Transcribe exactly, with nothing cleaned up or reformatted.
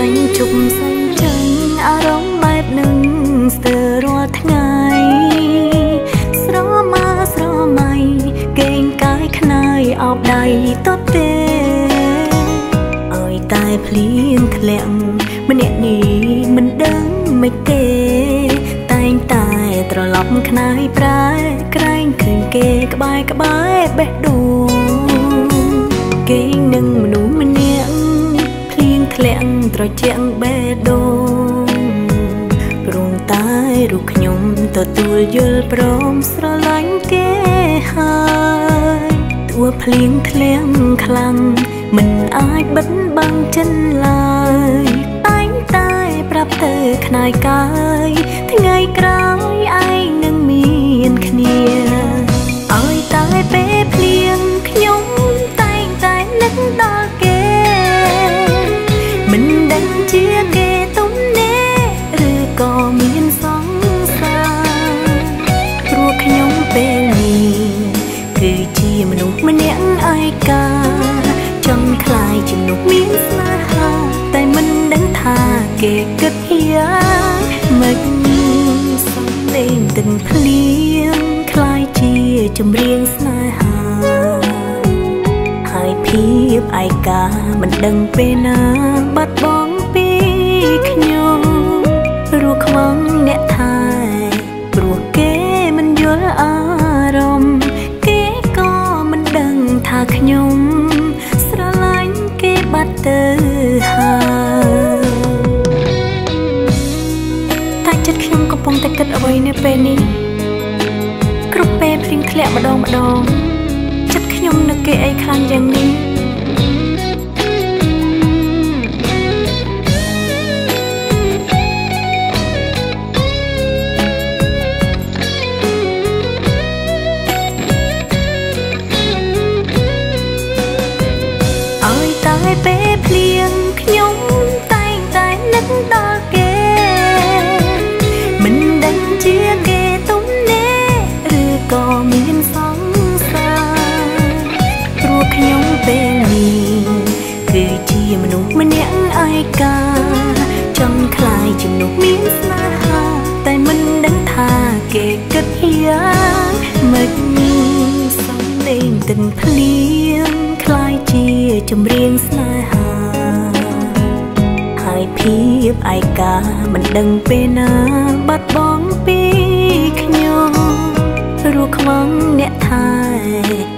ញជប់សាញ់ចាញ់អារម្មណ៍បែបនឹងស្ទើររាល់ថ្ងៃស្រមើស្រមៃកេងកាយខ្នាយអោបដៃតទេឲ្យតែភ្លៀងធ្លាក់ម្នាក់នេះមិនដឹងមិនទេតែងតែត្រឡប់ខ្នាយប្រែក្រែងឃើញគេក្បែរក្បែរបេះដូងគេនឹងមនុស្សម្នាក់ភ្លៀងធ្លាក់ត្រជាក់បេះដូងព្រមតែរូបខ្ញុំទទួលយល់ព្រមស្រឡាញ់គេហើយទោះភ្លៀងធ្លាក់ខ្លាំងមិនអាចបិទបាំងចិនឡើយតែងតែប្រាប់ទៅខ្នាយកាយថ្ងៃក្រោយឯងនឹងមានគ្នាឲ្យតែពេលភ្លៀងខ្ញុំតែងតែនឹកដល់គេមិនដឹងជាគេទំនេរឬក៏មានសង្សារព្រោះខ្ញុំពេលនេះគឺជាមនុស្សម្នាក់ឯកាចង់ខ្លាយជាមនុស្សមានស្នេហាតែមិនដឹងថាគេគិតយ៉ាងម៉េចសំឡេងទិនភ្លៀងខ្លាយជាចម្រៀងស្នេហាហើយភាពឯកាមិនដឹងពេលណាបាត់បង់ពីខ្ញុំរស់ខ្វងអ្នកថែព្រោះគេមិនយល់អារម្មណ៍គេក៏មិនដឹងថាខ្ញុំស្រឡាញ់គេបាត់ទៅហើយតែចិត្តខ្ញុំកំពុងតែគិតអ្វីនៅពេលនេះគ្រប់ពេលភ្លៀងធ្លាក់ម្ដងម្ដងចិត្តខ្ញុំនឹកគេអីខ្លាំងយ៉ាងនេះពេលភ្លៀងខ្ញុំតែងតែនឹកដល់គេមិនដឹងជាគេទំនេរឬក៏មានសង្សារព្រោះខ្ញុំពេលនេះគឺជាមនុស្សម្នាក់ឯកាចង់ខ្លាយជាមនុស្សមានស្នេហាតែមិនដឹងថាគេគិតយ៉ាងម៉េចសំឡេងទិនភ្លៀងខ្លាយជាចម្រៀងស្នេហាហើយភាពឯកាមិនដឹងពេលណាបាត់បង់ពីខ្ញុំរស់ខ្វងអ្នកថែ